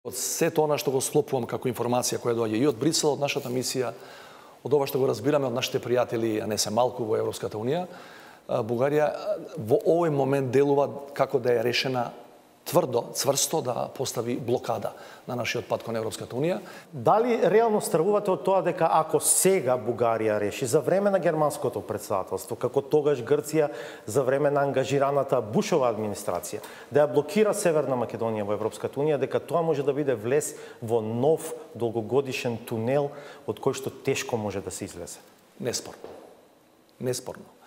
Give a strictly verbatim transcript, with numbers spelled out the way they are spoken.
Од сето она што го склопувам како информација која доаѓа и од Брисел, од нашата мисија, од ова што го разбираме од нашите пријатели, а не се малку во Европската унија, Бугарија во овој момент делува како да е решена тврдо, цврсто да постави блокада на нашиот пат кон Европската унија. Дали реално стравувате од тоа дека ако сега Бугарија реши за време на германското претседателство, како тогаш Грција за време на ангажираната Бушова администрација, да ја блокира Северна Македонија во Европската унија, дека тоа може да биде влез во нов долгогодишен тунел од кој што тешко може да се излезе? Неспорно. Неспорно.